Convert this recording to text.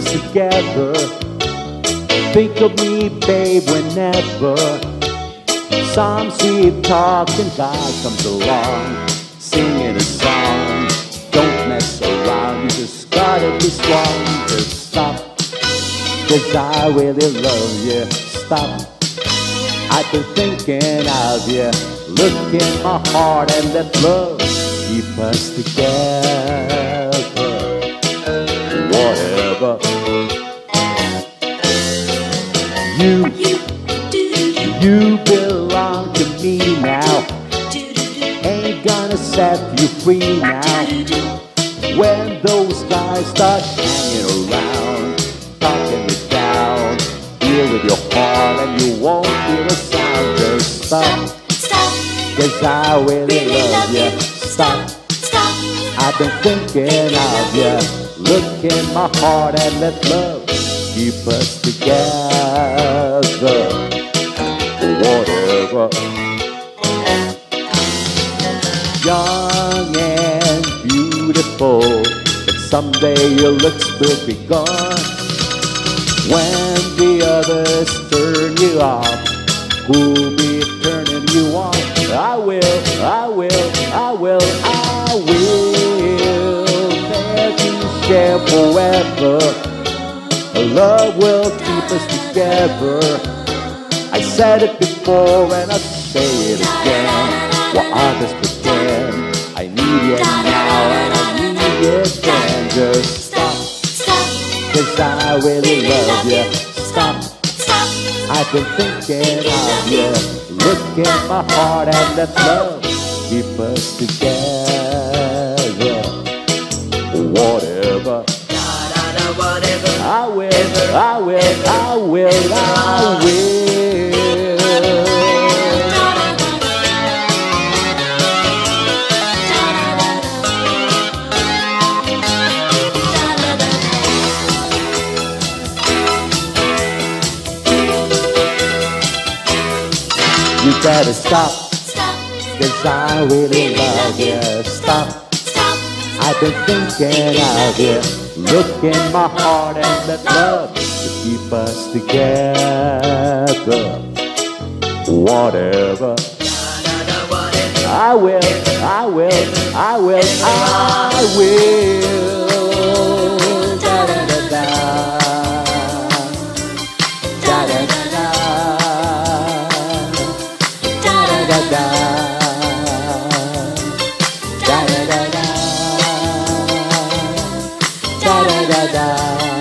us together. Think of me, babe, whenever some sweet talking guy comes along, singing a song. Don't mess around, you just gotta be strong. Just stop, 'cause I really love you. Stop, I've been thinking of you. Look in my heart and let love keep us together. Whatever. You belong to me now. Ain't gonna set you free now. When those guys start hanging around, talking you down, deal with your heart and you won't feel a sound. Just stop, 'cause I really love you. Stop, I've been thinking of you. Look in my heart and let love keep us together. Whatever. Young and beautiful, but someday your looks will be gone. When the others turn you off, who'll be turning you on? I will, I will, I will, I will. There to share forever. Love will keep us together. I said it before and I'll say it again. While others pretend, I need you now and I need you then. Just stop, 'cause I really love you. Stop, I've been thinking of you. Look in my heart and let love keep us together. Whatever. I will, I will, I will, I will. You better stop, 'cause I really love you. Stop, I've been thinking of you. Look in my heart and let love to keep us together. Whatever. I will, I will, I will, I will. Da da da da. Da da da da. Da da da da. Da da da da. Da da da da.